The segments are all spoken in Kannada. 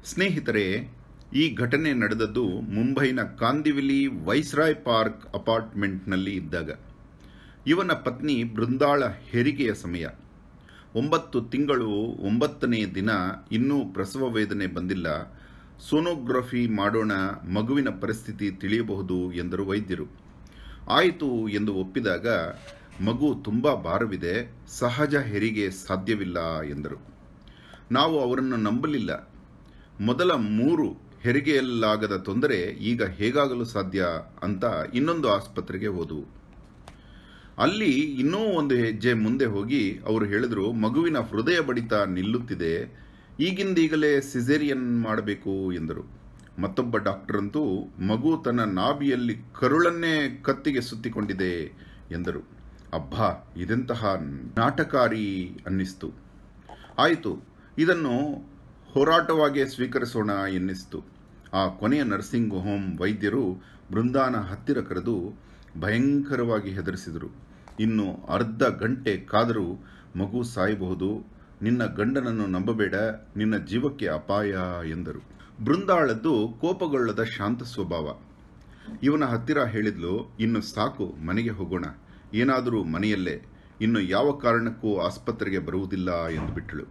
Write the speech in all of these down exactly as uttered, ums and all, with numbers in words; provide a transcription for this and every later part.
ಸ್ನೇಹಿತರೆ, ಈ ಘಟನೆ ನಡೆದದ್ದು ಮುಂಬೈನ ಕಾಂದಿವಿಲಿ ವೈಸ್ರಾಯ್ ಪಾರ್ಕ್ ಅಪಾರ್ಟ್ಮೆಂಟ್ನಲ್ಲಿ ಇದ್ದಾಗ. ಇವನ ಪತ್ನಿ ಬೃಂದಾಳ ಹೆರಿಗೆಯ ಸಮಯ. ಒಂಬತ್ತು ತಿಂಗಳು ಒಂಬತ್ತನೇ ದಿನ. ಇನ್ನೂ ಪ್ರಸವ ವೇದನೆ ಬಂದಿಲ್ಲ. ಸೋನೋಗ್ರಫಿ ಮಾಡೋಣ, ಮಗುವಿನ ಪರಿಸ್ಥಿತಿ ತಿಳಿಯಬಹುದು ಎಂದರು ವೈದ್ಯರು. ಆಯಿತು ಎಂದು ಒಪ್ಪಿದಾಗ, ಮಗು ತುಂಬ ಭಾರವಿದೆ, ಸಹಜ ಹೆರಿಗೆ ಸಾಧ್ಯವಿಲ್ಲ ಎಂದರು. ನಾವು ಅವರನ್ನು ನಂಬಲಿಲ್ಲ. ಮೊದಲ ಮೂರು ಹೆರಿಗೆಯಲ್ಲಾಗದ ತೊಂದರೆ ಈಗ ಹೇಗಾಗಲು ಸಾಧ್ಯ ಅಂತ ಇನ್ನೊಂದು ಆಸ್ಪತ್ರೆಗೆ ಹೋದವು. ಅಲ್ಲಿ ಇನ್ನೂ ಒಂದು ಹೆಜ್ಜೆ ಮುಂದೆ ಹೋಗಿ ಅವರು ಹೇಳಿದ್ರು, ಮಗುವಿನ ಹೃದಯ ಬಡಿತ ನಿಲ್ಲುತ್ತಿದೆ, ಈಗಿಂದೀಗಲೇ ಸಿಸೇರಿಯನ್ ಮಾಡಬೇಕು ಎಂದರು. ಮತ್ತೊಬ್ಬ ಡಾಕ್ಟರ್ ಅಂತೂ ಮಗು ತನ್ನ ನಾಭಿಯಲ್ಲಿ ಕರುಳನ್ನೇ ಕತ್ತಿಗೆ ಸುತ್ತಿಕೊಂಡಿದೆ ಎಂದರು. ಅಬ್ಬಾ, ಇದೆಂತಹ ನಾಟಕಾರಿ ಅನ್ನಿಸ್ತು. ಆಯಿತು, ಇದನ್ನು ಹೋರಾಟವಾಗಿ ಸ್ವೀಕರಿಸೋಣ ಎನ್ನಿಸ್ತು. ಆ ಕೊನೆಯ ನರ್ಸಿಂಗ್ ಹೋಮ್ ವೈದ್ಯರು ಬೃಂದಾನ ಹತ್ತಿರ ಕರೆದು ಭಯಂಕರವಾಗಿ ಹೆದರಿಸಿದರು. ಇನ್ನು ಅರ್ಧ ಗಂಟೆ ಕಾದರೂ ಮಗು ಸಾಯಬಹುದು, ನಿನ್ನ ಗಂಡನನ್ನು ನಂಬಬೇಡ, ನಿನ್ನ ಜೀವಕ್ಕೆ ಅಪಾಯ ಎಂದರು. ಬೃಂದಾಳದ್ದು ಕೋಪಗೊಳ್ಳದ ಶಾಂತ ಸ್ವಭಾವ. ಇವನ ಹತ್ತಿರ ಹೇಳಿದ್ಲು, ಇನ್ನು ಸಾಕು, ಮನೆಗೆ ಹೋಗೋಣ, ಏನಾದರೂ ಮನೆಯಲ್ಲೇ, ಇನ್ನು ಯಾವ ಕಾರಣಕ್ಕೂ ಆಸ್ಪತ್ರೆಗೆ ಬರುವುದಿಲ್ಲ ಎಂದು ಬಿಟ್ಟಳು.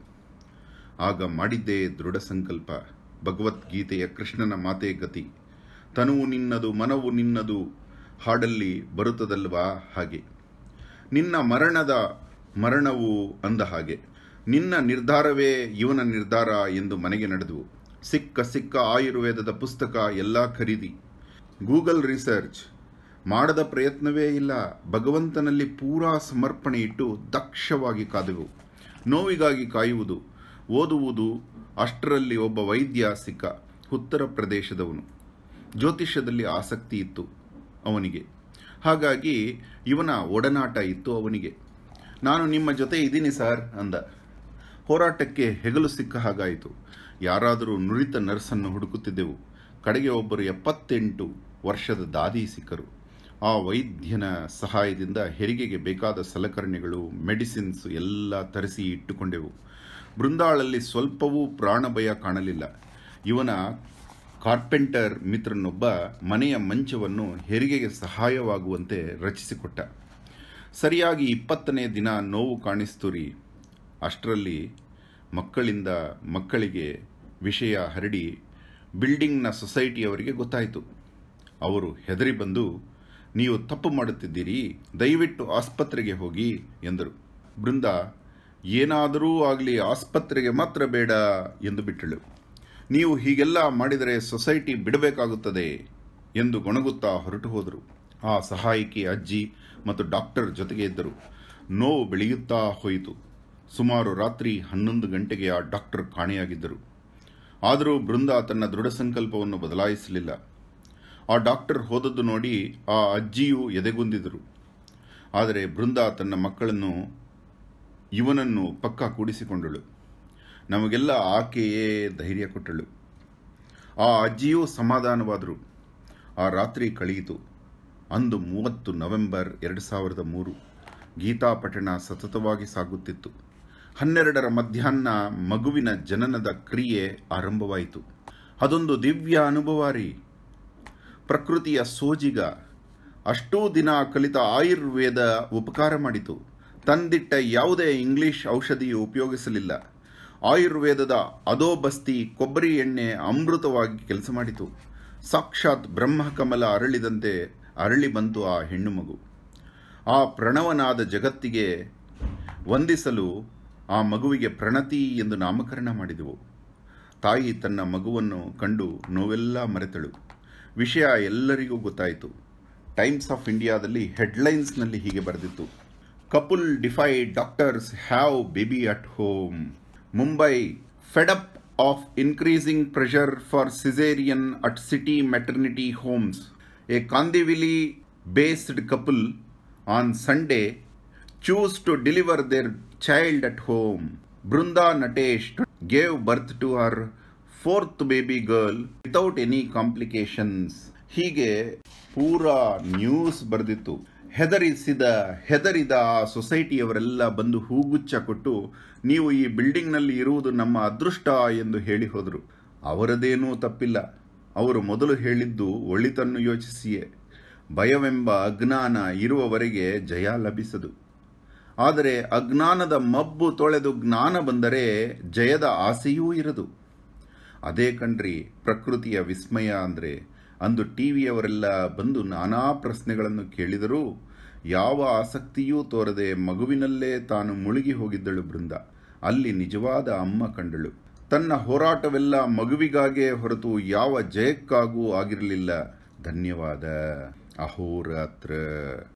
ಆಗ ಮಾಡಿದ್ದೇ ದೃಢ ಸಂಕಲ್ಪ. ಭಗವದ್ಗೀತೆಯ ಕೃಷ್ಣನ ಮಾತೆ ಗತಿ. ತನುವು ನಿನ್ನದು, ಮನವು ನಿನ್ನದು ಹಾಡಲ್ಲಿ ಬರುತ್ತದಲ್ವಾ, ಹಾಗೆ ನಿನ್ನ ಮರಣದ ಮರಣವು ಅಂದ ಹಾಗೆ. ನಿನ್ನ ನಿರ್ಧಾರವೇ ಇವನ ನಿರ್ಧಾರ ಎಂದು ಮನೆಗೆ ನಡೆದವು. ಸಿಕ್ಕ ಸಿಕ್ಕ ಆಯುರ್ವೇದದ ಪುಸ್ತಕ ಎಲ್ಲ ಖರೀದಿ. ಗೂಗಲ್ ರಿಸರ್ಚ್ ಮಾಡದ ಪ್ರಯತ್ನವೇ ಇಲ್ಲ. ಭಗವಂತನಲ್ಲಿ ಪೂರಾ ಸಮರ್ಪಣೆ ಇಟ್ಟು ದಕ್ಷವಾಗಿ ಕಾದೆವು. ನೋವಿಗಾಗಿ ಕಾಯುವುದು, ಓದುವುದು. ಅಷ್ಟರಲ್ಲಿ ಒಬ್ಬ ವೈದ್ಯ ಸಿಕ್ಕ. ಉತ್ತರ ಪ್ರದೇಶದವನು. ಜ್ಯೋತಿಷ್ಯದಲ್ಲಿ ಆಸಕ್ತಿ ಇತ್ತು ಅವನಿಗೆ. ಹಾಗಾಗಿ ಇವನ ಒಡನಾಟ ಇತ್ತು ಅವನಿಗೆ. ನಾನು ನಿಮ್ಮ ಜೊತೆ ಇದ್ದೀನಿ ಸರ್ ಅಂದ. ಹೋರಾಟಕ್ಕೆ ಹೆಗಲು ಸಿಕ್ಕ ಹಾಗಾಯಿತು. ಯಾರಾದರೂ ನುರಿತ ನರ್ಸನ್ನು ಹುಡುಕುತ್ತಿದ್ದೆವು. ಕಡೆಗೆ ಒಬ್ಬರು ಎಪ್ಪತ್ತೆಂಟು ವರ್ಷದ ದಾದಿ ಸಿಕ್ಕರು. ಆ ವೈದ್ಯನ ಸಹಾಯದಿಂದ ಹೆರಿಗೆಗೆ ಬೇಕಾದ ಸಲಕರಣೆಗಳು, ಮೆಡಿಸಿನ್ಸ್ ಎಲ್ಲ ತರಿಸಿ ಇಟ್ಟುಕೊಂಡೆವು. ಬೃಂದಾಳಲ್ಲಿ ಸ್ವಲ್ಪವೂ ಪ್ರಾಣ ಭಯ ಕಾಣಲಿಲ್ಲ. ಇವನ ಕಾರ್ಪೆಂಟರ್ ಮಿತ್ರನೊಬ್ಬ ಮನೆಯ ಮಂಚವನ್ನು ಹೆರಿಗೆಗೆ ಸಹಾಯವಾಗುವಂತೆ ರಚಿಸಿಕೊಟ್ಟ. ಸರಿಯಾಗಿ ಇಪ್ಪತ್ತನೇ ದಿನ ನೋವು ಕಾಣಿಸ್ತು ರೀ. ಅಷ್ಟರಲ್ಲಿ ಮಕ್ಕಳಿಂದ ಮಕ್ಕಳಿಗೆ ವಿಷಯ ಹರಡಿ ಬಿಲ್ಡಿಂಗ್ನ ಸೊಸೈಟಿಯವರಿಗೆ ಗೊತ್ತಾಯಿತು. ಅವರು ಹೆದರಿ ಬಂದು, ನೀವು ತಪ್ಪು ಮಾಡುತ್ತಿದ್ದೀರಿ, ದಯವಿಟ್ಟು ಆಸ್ಪತ್ರೆಗೆ ಹೋಗಿ ಎಂದರು. ಬೃಂದ, ಏನಾದರೂ ಆಗಲಿ ಆಸ್ಪತ್ರೆಗೆ ಮಾತ್ರ ಬೇಡ ಎಂದು ಬಿಟ್ಟಳು. ನೀವು ಹೀಗೆಲ್ಲ ಮಾಡಿದರೆ ಸೊಸೈಟಿ ಬಿಡಬೇಕಾಗುತ್ತದೆ ಎಂದು ಗೊಣಗುತ್ತಾ ಹೊರಟು ಹೋದರು. ಆ ಸಹಾಯಕಿ ಅಜ್ಜಿ ಮತ್ತು ಡಾಕ್ಟರ್ ಜೊತೆಗೆ ಇದ್ದರು. ನೋವು ಬೆಳೆಯುತ್ತಾ ಹೋಯಿತು. ಸುಮಾರು ರಾತ್ರಿ ಹನ್ನೊಂದು ಗಂಟೆಗೆ ಆ ಡಾಕ್ಟರ್ ಕಾಣೆಯಾಗಿದ್ದರು. ಆದರೂ ಬೃಂದ ತನ್ನ ದೃಢ ಸಂಕಲ್ಪವನ್ನು ಬದಲಾಯಿಸಲಿಲ್ಲ. ಆ ಡಾಕ್ಟರ್ ಹೋದದ್ದು ನೋಡಿ ಆ ಅಜ್ಜಿಯೂ ಎದೆಗುಂದಿದರು. ಆದರೆ ಬೃಂದ ತನ್ನ ಮಕ್ಕಳನ್ನು, ಇವನನ್ನು ಪಕ್ಕ ಕೂಡಿಸಿಕೊಂಡಳು. ನಮಗೆಲ್ಲ ಆಕೆಯೇ ಧೈರ್ಯ ಕೊಟ್ಟಳು. ಆ ಅಜ್ಜಿಯೂ ಸಮಾಧಾನವಾದರು. ಆ ರಾತ್ರಿ ಕಳೆಯಿತು. ಅಂದು ಮೂವತ್ತು ನವೆಂಬರ್ ಎರಡು ಸಾವಿರದ ಮೂರು. ಗೀತಾ ಪಠಣ ಸತತವಾಗಿ ಸಾಗುತ್ತಿತ್ತು. ಹನ್ನೆರಡರ ಮಧ್ಯಾಹ್ನ ಮಗುವಿನ ಜನನದ ಕ್ರಿಯೆ ಆರಂಭವಾಯಿತು. ಅದೊಂದು ದಿವ್ಯ ಅನುಭವ ರೀ. ಪ್ರಕೃತಿಯ ಸೋಜಿಗ. ಅಷ್ಟೂ ದಿನ ಕಲಿತ ಆಯುರ್ವೇದ ಉಪಕಾರ ಮಾಡಿತು. ತಂದಿಟ್ಟ ಯಾವುದೇ ಇಂಗ್ಲಿಷ್ ಔಷಧಿಯು ಉಪಯೋಗಿಸಲಿಲ್ಲ. ಆಯುರ್ವೇದದ ಅದೋಬಸ್ತಿ ಕೊಬ್ಬರಿ ಎಣ್ಣೆ ಅಮೃತವಾಗಿ ಕೆಲಸ ಮಾಡಿತು. ಸಾಕ್ಷಾತ್ ಬ್ರಹ್ಮಕಮಲ ಅರಳಿದಂತೆ ಅರಳಿ ಬಂತು ಆ ಹೆಣ್ಣು ಮಗು. ಆ ಪ್ರಣವನಾದ ಜಗತ್ತಿಗೆ ವಂದಿಸಲು ಆ ಮಗುವಿಗೆ ಪ್ರಣತಿ ಎಂದು ನಾಮಕರಣ ಮಾಡಿದೆವು. ತಾಯಿ ತನ್ನ ಮಗುವನ್ನು ಕಂಡು ನೋವೆಲ್ಲ ಮರೆತಳು. ವಿಷಯ ಎಲ್ಲರಿಗೂ ಗೊತ್ತಾಯಿತು. ಟೈಮ್ಸ್ ಆಫ್ ಇಂಡಿಯಾದಲ್ಲಿ ಹೆಡ್ಲೈನ್ಸ್ನಲ್ಲಿ ಹೀಗೆ ಬರೆದಿತ್ತು, couple defy doctors have baby at home. Mumbai fed up of increasing pressure for caesarean at city maternity homes. A ಕಾಂದಿವಿಲಿ-based couple on Sunday choose to deliver their child at home. Vrinda Natesh gave birth to her fourth baby girl without any complications. ಹೀಗೆ ಪೂರಾ ನ್ಯೂಸ್ ಬರೆದಿತ್ತು. ಹೆದರಿಸಿದ ಹೆದರಿದ ಆ ಸೊಸೈಟಿಯವರೆಲ್ಲ ಬಂದು ಹೂಗುಚ್ಛ ಕೊಟ್ಟು, ನೀವು ಈ ಬಿಲ್ಡಿಂಗ್ನಲ್ಲಿ ಇರುವುದು ನಮ್ಮ ಅದೃಷ್ಟ ಎಂದು ಹೇಳಿ ಹೋದರು. ಅವರದೇನೂ ತಪ್ಪಿಲ್ಲ. ಅವರು ಮೊದಲು ಹೇಳಿದ್ದು ಒಳಿತನ್ನು ಯೋಚಿಸಿಯೇ. ಭಯವೆಂಬ ಅಜ್ಞಾನ ಇರುವವರೆಗೆ ಜಯ ಲಭಿಸದು. ಆದರೆ ಅಜ್ಞಾನದ ಮಬ್ಬು ತೊಳೆದು ಜ್ಞಾನ ಬಂದರೆ ಜಯದ ಆಸೆಯೂ ಇರದು. ಅದೇ ಕಣ್ರಿ ಪ್ರಕೃತಿಯ ವಿಸ್ಮಯ ಅಂದರೆ. ಅಂದು ಟಿ ವಿಯವರೆಲ್ಲ ಬಂದು ನಾನಾ ಪ್ರಶ್ನೆಗಳನ್ನು ಕೇಳಿದರೂ ಯಾವ ಆಸಕ್ತಿಯೂ ತೋರದೆ ಮಗುವಿನಲ್ಲೇ ತಾನು ಮುಳುಗಿ ಹೋಗಿದ್ದಳು ಬೃಂದ. ಅಲ್ಲಿ ನಿಜವಾದ ಅಮ್ಮ ಕಂಡಳು. ತನ್ನ ಹೋರಾಟವೆಲ್ಲ ಮಗುವಿಗಾಗೇ ಹೊರತು ಯಾವ ಜಯಕ್ಕಾಗೂ ಆಗಿರಲಿಲ್ಲ. ಧನ್ಯವಾದ. ಅಹೋರಾತ್ರ.